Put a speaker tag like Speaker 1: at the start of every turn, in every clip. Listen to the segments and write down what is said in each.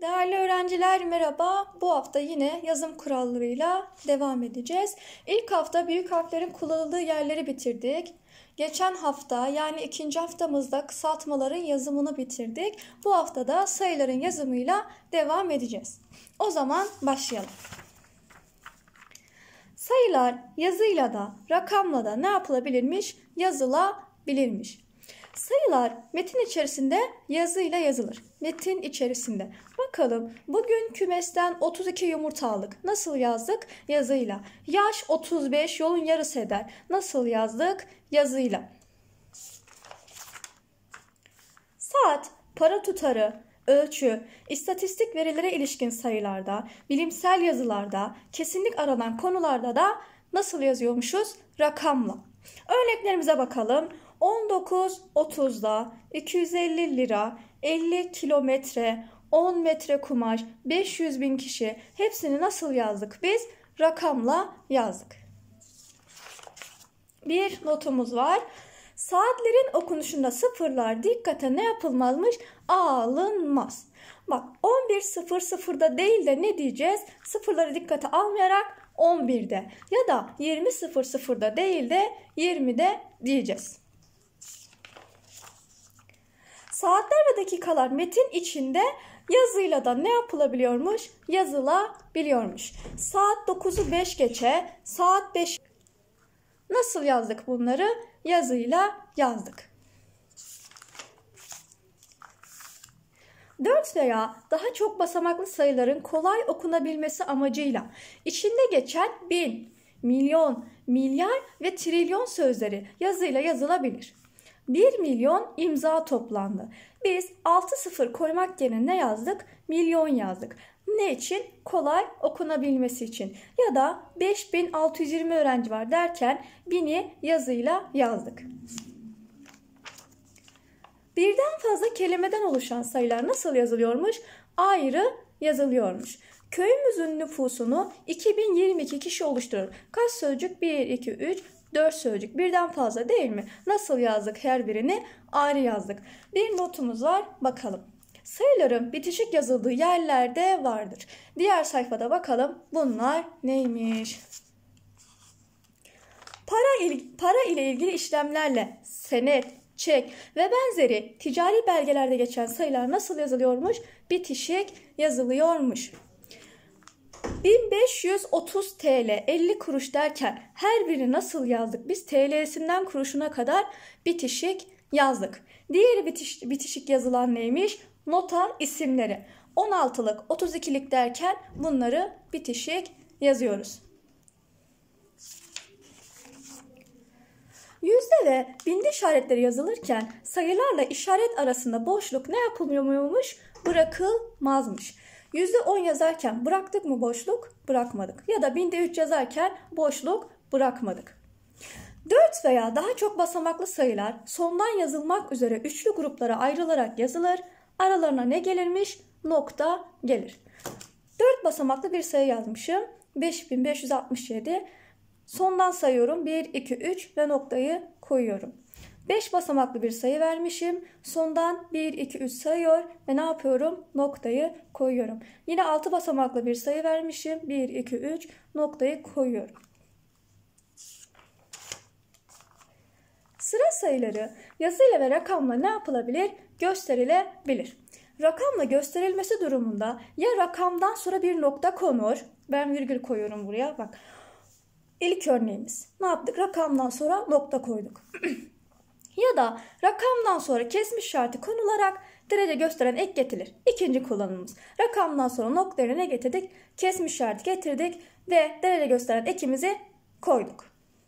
Speaker 1: Değerli öğrenciler merhaba. Bu hafta yine yazım kurallarıyla devam edeceğiz. İlk hafta büyük harflerin kullanıldığı yerleri bitirdik. Geçen hafta yani ikinci haftamızda kısaltmaların yazımını bitirdik. Bu hafta da sayıların yazımıyla devam edeceğiz. O zaman başlayalım. Sayılar yazıyla da rakamla da ne yapılabilirmiş? Yazılabilirmiş. Sayılar metin içerisinde yazıyla yazılır. Metin içerisinde. Bakalım bugün kümesten 32 yumurta aldık. Nasıl yazdık? Yazıyla. Yaş 35 yolun yarısı eder. Nasıl yazdık? Yazıyla. Saat, para tutarı, ölçü, istatistik verilere ilişkin sayılarda, bilimsel yazılarda, kesinlik aranan konularda da nasıl yazıyormuşuz? Rakamla. Örneklerimize bakalım. 19.30'da 250 lira, 50 kilometre, 10 metre kumaş, 500 bin kişi hepsini nasıl yazdık biz? Rakamla yazdık. Bir notumuz var. Saatlerin okunuşunda sıfırlar dikkate ne yapılmazmış? Alınmaz. Bak 11.00'da değil de ne diyeceğiz? Sıfırları dikkate almayarak 11'de ya da 20.00'da değil de 20'de diyeceğiz. Saatler ve dakikalar metin içinde yazıyla da ne yapılabiliyormuş? Yazılabiliyormuş. Saat 9'u 5 geçe, saat 5. Nasıl yazdık bunları? Yazıyla yazdık. 4 veya daha çok basamaklı sayıların kolay okunabilmesi amacıyla içinde geçen bin, milyon, milyar ve trilyon sözleri yazıyla yazılabilir. 1 milyon imza toplandı. Biz 6 sıfır koymak yerine ne yazdık? Milyon yazdık. Ne için? Kolay okunabilmesi için. Ya da 5620 öğrenci var derken 1000'i yazıyla yazdık. Birden fazla kelimeden oluşan sayılar nasıl yazılıyormuş? Ayrı yazılıyormuş. Köyümüzün nüfusunu 2022 kişi oluşturur. Kaç sözcük? 1, 2, 3, 4 sözcük. Birden fazla değil mi? Nasıl yazdık her birini? Ayrı yazdık. Bir notumuz var. Bakalım. Sayıların bitişik yazıldığı yerlerde vardır. Diğer sayfada bakalım bunlar neymiş? Para ile ilgili işlemlerle senet, çek ve benzeri ticari belgelerde geçen sayılar nasıl yazılıyormuş? Bitişik yazılıyormuş. 1530 TL 50 kuruş derken her biri nasıl yazdık? Biz TL'sinden kuruşuna kadar bitişik yazdık. Diğeri bitişik yazılan neymiş? Nota isimleri. 16'lık 32'lik derken bunları bitişik yazıyoruz. Yüzde ve binde işaretleri yazılırken sayılarla işaret arasında boşluk ne yapılmıyormuş? Bırakılmazmış. %10 yazarken bıraktık mı boşluk? Bırakmadık. Ya da binde 3 yazarken boşluk bırakmadık. 4 veya daha çok basamaklı sayılar sondan yazılmak üzere üçlü gruplara ayrılarak yazılır. Aralarına ne gelirmiş? Nokta gelir. 4 basamaklı bir sayı yazmışım. 5567. Sondan sayıyorum. 1, 2, 3 ve noktayı koyuyorum. 5 basamaklı bir sayı vermişim. Sondan 1, 2, 3 sayıyor ve ne yapıyorum? Noktayı koyuyorum. Yine 6 basamaklı bir sayı vermişim. 1, 2, 3 noktayı koyuyorum. Sıra sayıları yazıyla ve rakamla ne yapılabilir? Gösterilebilir. Rakamla gösterilmesi durumunda ya rakamdan sonra bir nokta konur. Ben virgül koyuyorum buraya. Bak. İlk örneğimiz. Ne yaptık? Rakamdan sonra nokta koyduk. Ya da rakamdan sonra kesmiş işareti konularak derece gösteren ek getirilir. İkinci kullanımımız. Rakamdan sonra nokta yerine getirdik? Kesmiş işareti getirdik ve derece gösteren ekimizi koyduk.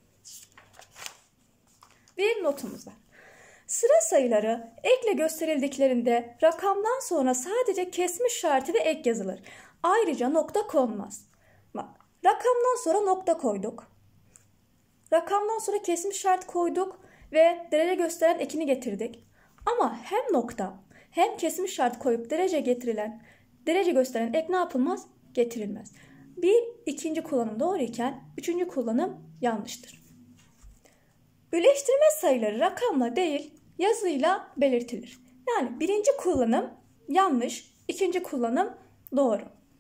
Speaker 1: Bir notumuz var. Sıra sayıları ekle gösterildiklerinde rakamdan sonra sadece kesmiş işareti ve ek yazılır. Ayrıca nokta konmaz. Bak, rakamdan sonra nokta koyduk. Rakamdan sonra kesmiş işaret koyduk ve derece gösteren ekini getirdik. Ama hem nokta hem kesmiş işaret koyup derece gösteren ek ne yapılmaz? Getirilmez. İkinci kullanım doğru iken üçüncü kullanım yanlıştır. Üleştirme sayıları rakamla değil yazıyla belirtilir. Yani birinci kullanım yanlış, ikinci kullanım Doğru.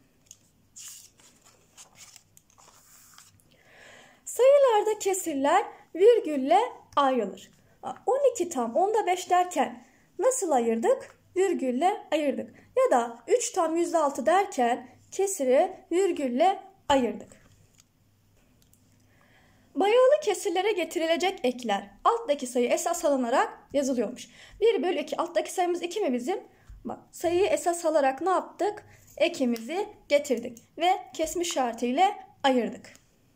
Speaker 1: Sayılarda kesirler virgülle ayrılır. 12 tam onda 5 derken nasıl ayırdık? Virgülle ayırdık. Ya da 3 tam %6 derken kesiri virgülle ayırdık. Bayalı kesirlere getirilecek ekler alttaki sayı esas alınarak yazılıyormuş. 1/2 alttaki sayımız 2 mi bizim? Bak, sayıyı esas alarak ne yaptık? Ekimizi getirdik ve kesme işareti ile ayırdık.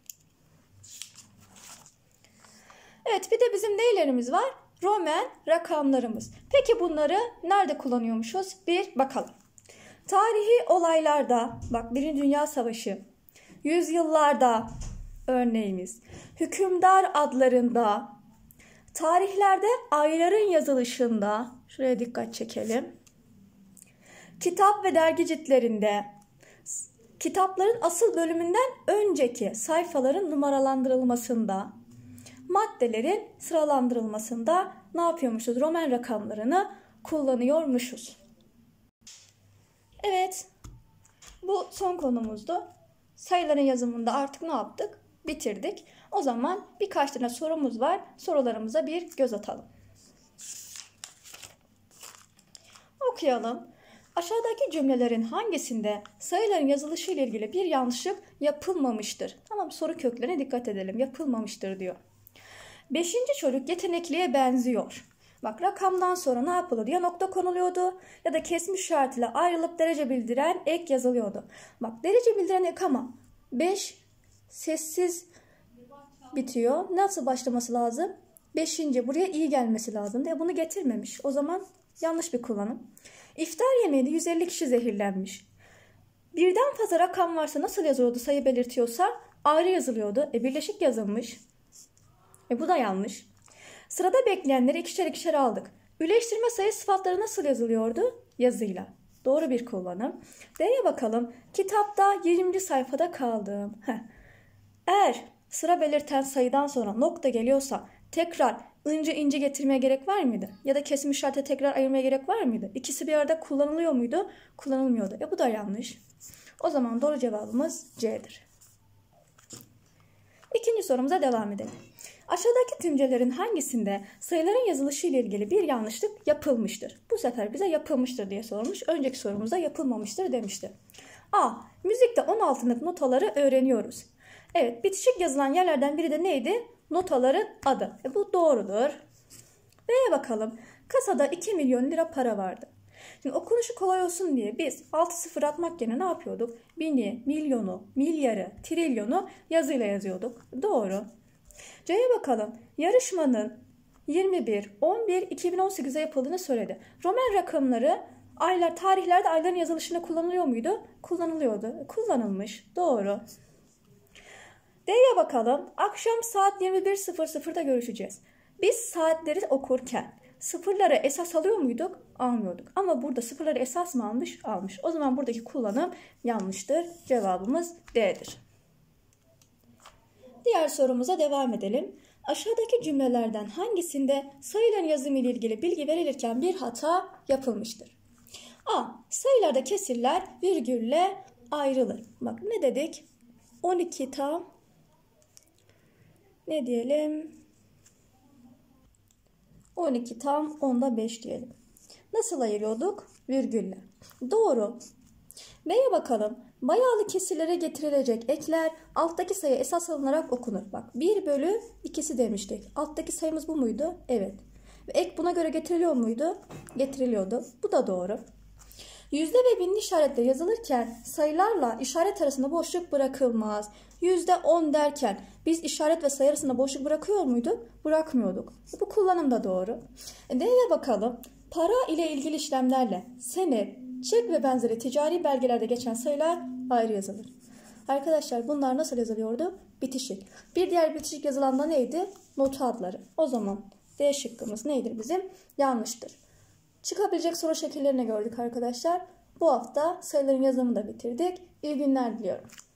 Speaker 1: Evet, bir de bizim neylerimiz var? Roman rakamlarımız. Peki bunları nerede kullanıyormuşuz? Bir bakalım. Tarihi olaylarda, bak, Birinci Dünya Savaşı, yüzyıllarda örneğimiz, hükümdar adlarında, tarihlerde ayların yazılışında, şuraya dikkat çekelim, kitap ve dergi ciltlerinde, kitapların asıl bölümünden önceki sayfaların numaralandırılmasında, maddelerin sıralandırılmasında ne yapıyormuşuz? Roman rakamlarını kullanıyormuşuz. Evet, bu son konumuzdu. Sayıların yazımında artık ne yaptık? Bitirdik. O zaman birkaç tane sorumuz var. Sorularımıza bir göz atalım. Okuyalım. Aşağıdaki cümlelerin hangisinde sayıların yazılışı ile ilgili bir yanlışlık yapılmamıştır? Tamam, soru köklerine dikkat edelim. Yapılmamıştır diyor. 5. çocuk yetenekliye benziyor. Bak, rakamdan sonra ne yapılıyordu? Ya nokta konuluyordu ya da kesme işaretiyle ayrılıp derece bildiren ek yazılıyordu. Bak, derece bildiren ek ama 5 sessiz bitiyor. Nasıl başlaması lazım? 5. buraya iyi gelmesi lazım. Bunu getirmemiş. O zaman yanlış bir kullanım. İftar yemeğinde 150 kişi zehirlenmiş. Birden fazla rakam varsa nasıl yazılıyordu? Sayı belirtiyorsa ayrı yazılıyordu. Birleşik yazılmış. Bu da yanlış. Sırada bekleyenleri ikişer ikişer aldık. Üleştirme sayı sıfatları nasıl yazılıyordu? Yazıyla. Doğru bir kullanım. D'ye bakalım. Kitapta 20. sayfada kaldım. Eğer sıra belirten sayıdan sonra nokta geliyorsa tekrar ince getirmeye gerek var mıydı? Ya da kesim işareti tekrar ayırmaya gerek var mıydı? İkisi bir arada kullanılıyor muydu? Kullanılmıyordu. Bu da yanlış. O zaman doğru cevabımız C'dir. İkinci sorumuza devam edelim. Aşağıdaki tümcelerin hangisinde sayıların yazılışı ile ilgili bir yanlışlık yapılmıştır? Bu sefer bize yapılmıştır diye sormuş. Önceki sorumuzda yapılmamıştır demişti. A. Müzikte 16'lık notaları öğreniyoruz. Evet, bitişik yazılan yerlerden biri de neydi? Notaların adı. Bu doğrudur. B'ye bakalım. Kasada 2 milyon lira para vardı. Şimdi okunuşu kolay olsun diye biz 6 sıfır atmak yerine ne yapıyorduk? Bini, milyonu, milyarı, trilyonu yazıyla yazıyorduk. Doğru. C'ye bakalım. Yarışmanın 21-11-2018'e yapıldığını söyledi. Roman rakamları aylar, tarihlerde ayların yazılışında kullanılıyor muydu? Kullanılıyordu. Kullanılmış. Doğru. D'ye bakalım. Akşam saat 21.00'da görüşeceğiz. Biz saatleri okurken sıfırları esas alıyor muyduk? Almıyorduk. Ama burada sıfırları esas mı almış? Almış. O zaman buradaki kullanım yanlıştır. Cevabımız D'dir. Diğer sorumuza devam edelim. Aşağıdaki cümlelerden hangisinde sayıların yazımı ile ilgili bilgi verilirken bir hata yapılmıştır? A. Sayılarda kesirler virgülle ayrılır. Bak, ne dedik? 12 tam ne diyelim? 12 tam onda 5 diyelim. Nasıl ayırıyorduk? Virgülle. Doğru. B'ye bakalım. Bayalı kesirlere getirilecek ekler alttaki sayı esas alınarak okunur. Bak, 1/2'si demiştik. Alttaki sayımız bu muydu? Evet. Ve ek buna göre getiriliyor muydu? Getiriliyordu. Bu da doğru. Yüzde ve binli işaretler yazılırken sayılarla işaret arasında boşluk bırakılmaz. %10 derken biz işaret ve sayı arasında boşluk bırakıyor muyduk? Bırakmıyorduk. Bu kullanım da doğru. D'ye bakalım. Para ile ilgili işlemlerle senet, çek ve benzeri ticari belgelerde geçen sayılar ayrı yazılır. Arkadaşlar, bunlar nasıl yazılıyordu? Bitişik. Bir diğer bitişik yazılan da neydi? Nota adları. O zaman D şıkkımız neydir bizim? Yanlıştır. Çıkabilecek soru şekillerini gördük arkadaşlar. Bu hafta sayıların yazımını da bitirdik. İyi günler diliyorum.